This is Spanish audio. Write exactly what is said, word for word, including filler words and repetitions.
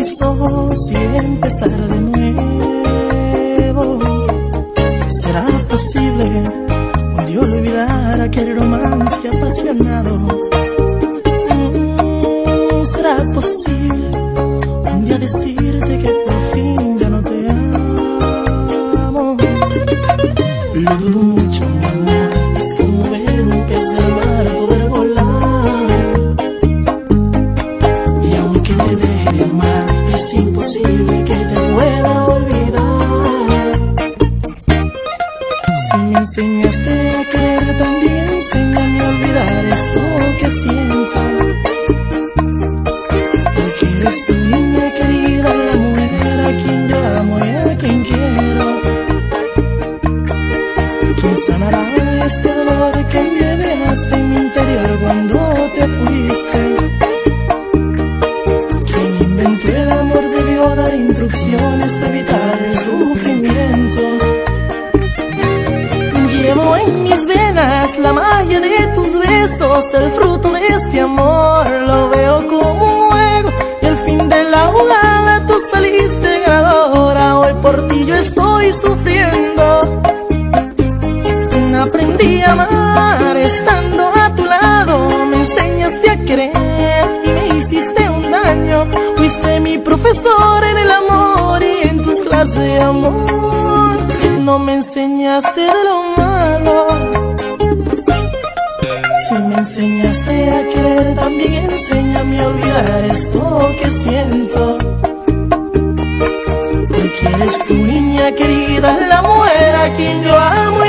mis ojos y empezar de nuevo. ¿Será posible un día olvidar aquel romance apasionado? Mm, ¿Será posible un día decirte que por fin ya no te amo? Lo dudo mucho, mi amor, es como ver un pez del mar poder volar. Y aunque te deje de amar, es imposible que te pueda olvidar. Si me enseñaste a querer, también enséñame a olvidar esto que siento. Porque eres tu niña querida, la mujer a quien yo amo y a quien quiero. ¿Quién sanará este dolor que me dejaste en mi interior cuando te fuiste? ¿Quién inventó el amor debió dar instrucciones para evitar sufrimientos? Llevo en mis venas la magia de tus besos, el fruto de este amor. Lo veo como un juego y al fin de la jugada tú saliste ganadora. Hoy por ti yo estoy sufriendo. Aprendí a amar estando a tu lado, me enseñaste a querer y me hiciste un daño. Fuiste mi profesor en el amor y en tus clases de amor no me enseñaste de lo malo. Si me enseñaste a querer, también enséñame a olvidar esto que siento. Porque eres tu niña querida, la mujer a quien yo amo